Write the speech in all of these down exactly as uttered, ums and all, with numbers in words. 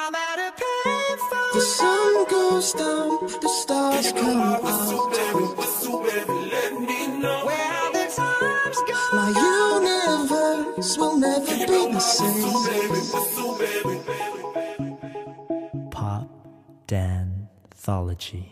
I'm at a payphone. The sun goes down, the stars come out. Let me know where the times go. My universe will never be the same. Pop Danthology.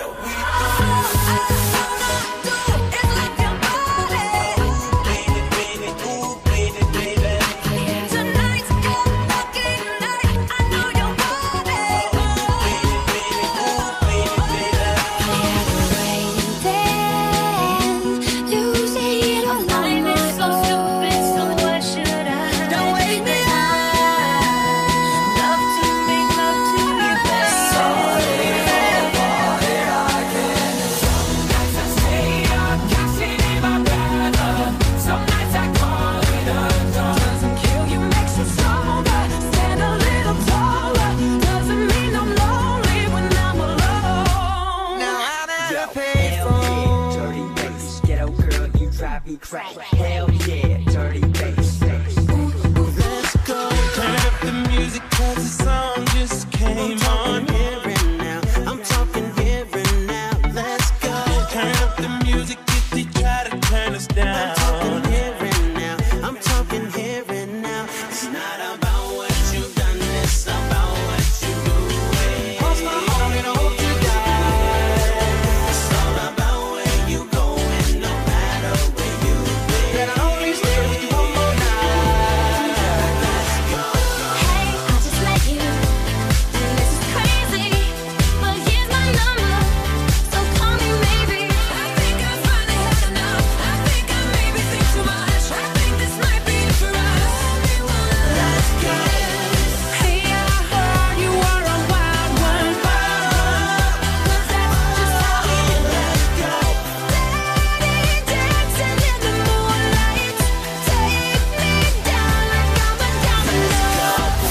Crack. Hell yeah, dirty bass. Let's go. Turn up the music cause the song just came on. Here and now, I'm talking here and now. Let's go. Turn up the music if they try to turn us down. I'm talking here and now, I'm talking here and now. It's not about what you've done, it's about what you do. Cross my heart and hope you die. It's all about where you going, no matter where you been. Can I only stay with you one more night? Let's go. Hey, I just met you, and this is crazy, but here's my number, so call me maybe. I think I've finally had enough. I think I maybe think too much. I think this might be it for us. Let's go. Hey, I heard you were a wild one, cause that's just how we let go. Daddy dancing in the moonlight, take me down like I'm a domino.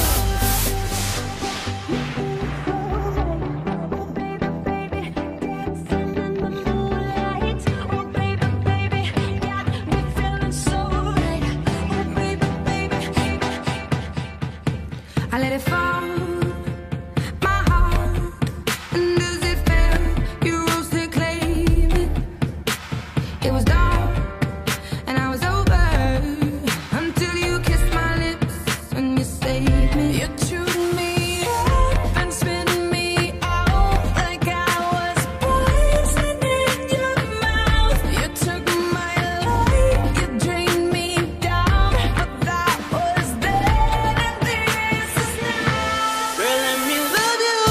I let it fall, my heart, and as it fell, you rose to claim it. It was dark, and I was over, until you kissed my lips and you saved me. You chewed me up and spit me out like I was poison in your mouth. You took my life, you drained me down, but that was then and this is now. Girl, let me love you.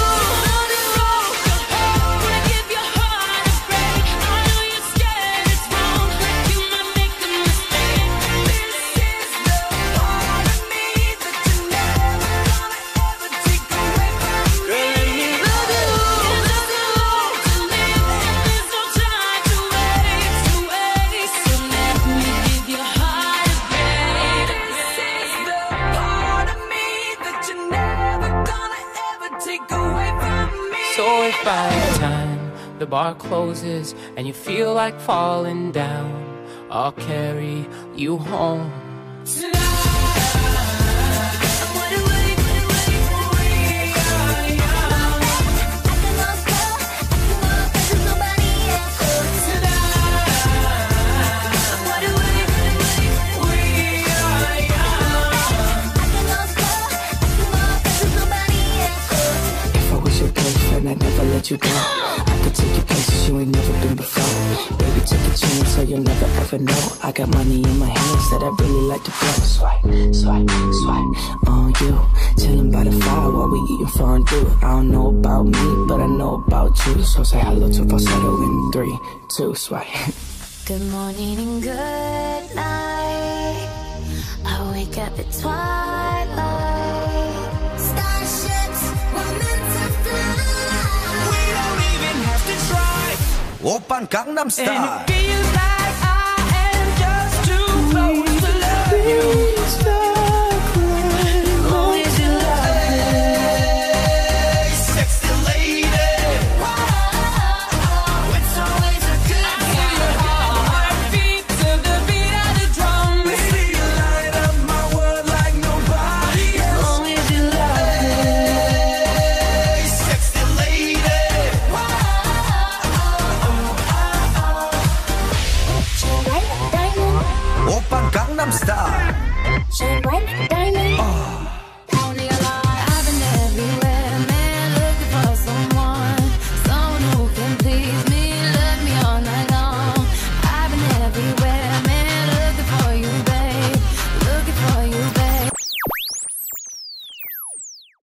Wanna give your heart a break. I know you're scared it's wrong, you might make a mistake. This is the part of me that you never gonna ever take away from me. Girl, let me love you. There's no life to live, and there's no time to waste, to waste. So let me give your heart a break. This is the part of me that you're never gonna ever take away from me. So if by the time the bar closes and you feel like falling down, I'll carry you home. If I was your girlfriend, I'd never let you go. I could take you places you ain't never been before. Baby, take a chance so you'll never ever know. I got money in my hands that I really like to blow. Swipe, swipe, swipe on you. Chilling by the fire while we eating fondue. I don't know about me, but I know about you. So say hello to falsetto in three, two, swipe. Good morning and good night. I wake up at twilight. Starships were meant to fly. We don't even have to try. 오빤 강남스타일. And it feels like